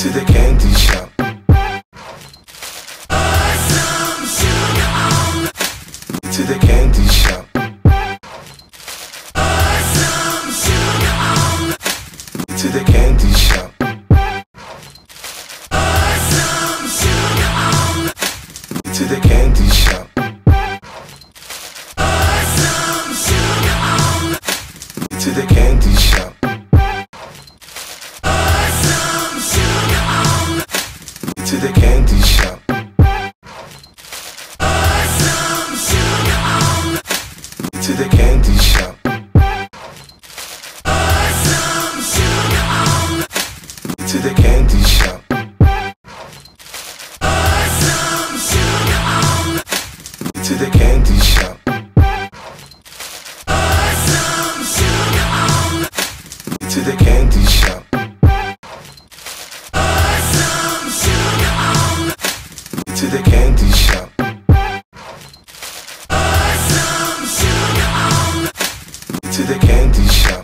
to the candy shop. To the candy shop. To the candy shop. To the candy shop. To the candy shop. To the candy shop. To the candy shop. To the candy shop. To the candy shop. To the candy shop. To the candy shop. To the candy shop.